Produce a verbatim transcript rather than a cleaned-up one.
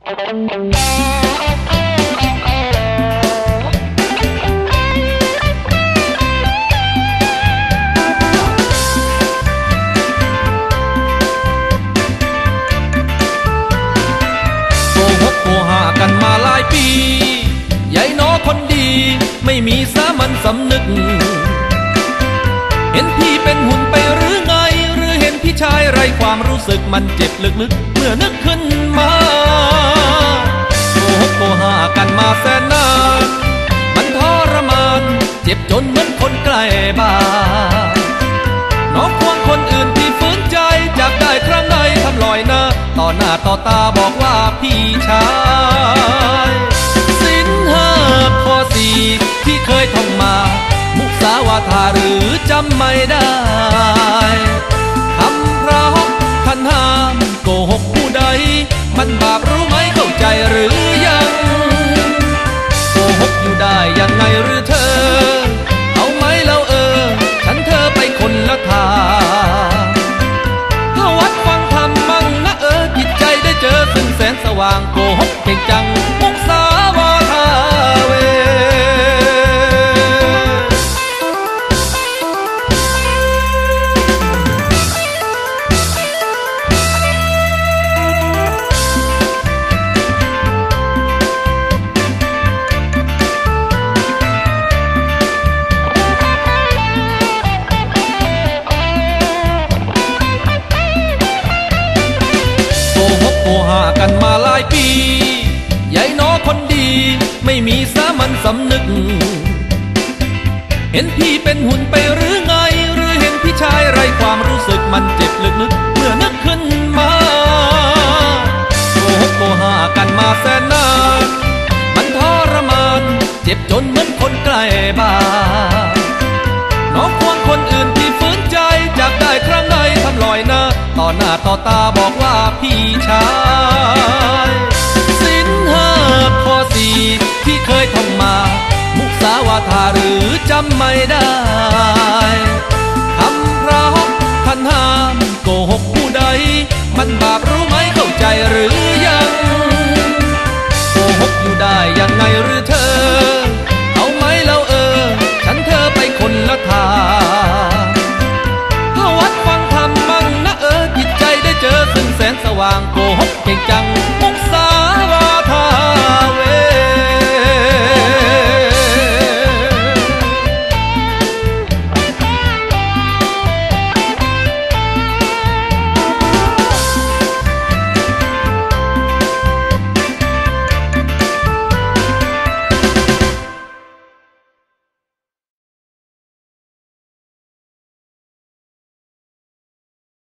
กันมาหลายปียายน้อคนดีไม่มีสามัญสำนึกเห็นพี่เป็นหุ่นไปหรือไงหรือเห็นพี่ชายไร้ความรู้สึกมันเจ็บลึกๆเมื่อนึกขึ้นมาโกหกโกหากันมาแสนนานมันทรมานเจ็บจนเหมือนคนใกล้บ้านน้องควงคนอื่นที่ฝืนใจจากได้ครั้งใดทำลอยหน้าต่อหน้าต่อตาบอกว่าพี่ชายสินห้าข้อสี่ที่เคยท่องมามุสาวาทาหรือจำไม่ได้ทำเพราะท่านห้ามโกหกผู้ใดมันบาปรู้ไหมเข้าใจหรือยังโกหกอยู่ได้ยังไงหรือเธอเอาไหมเราเออฉันเธอไปคนละทางถ้าวัดฟังธรรมมั่งนะเออจิตใจได้เจอซึ่งแสงสว่างโกหกเก่งจังมุสาวาทาเวกันมาหลายปียายน้อคนดีไม่มีสามัญสำนึกเห็นพี่เป็นหุ่นไปหรือไงหรือเห็นพี่ชายไร้ความรู้สึกมันเจ็บลึกๆเมื่อนึกขึ้นมาโกหกโกหากันมาแสนนานมันทรมานเจ็บจนเหมือนคนใกล้บ้านน้องควงคนอื่นที่ฝืนใจจากได้ครั้งใดทำลอยหน้าต่อหน้าต่อตาบอกว่าพี่ชายสินห้าข้อสี่ที่เคยท่องมามุสาวาทาหรือจำไม่ได้ทำเพราะท่านห้ามโกหกผู้ใดมันบาปรู้ไหมเข้าใจหรือยังโกหกอยู่ได้ยังไงหรือเธอเอาไหมเราเออฉันเธอไปคนละทางถ้าวัดฟังธรรมมั่งนะเออจิตใจได้เจอซึ่งแสงสว่างโกหกเก่งจัง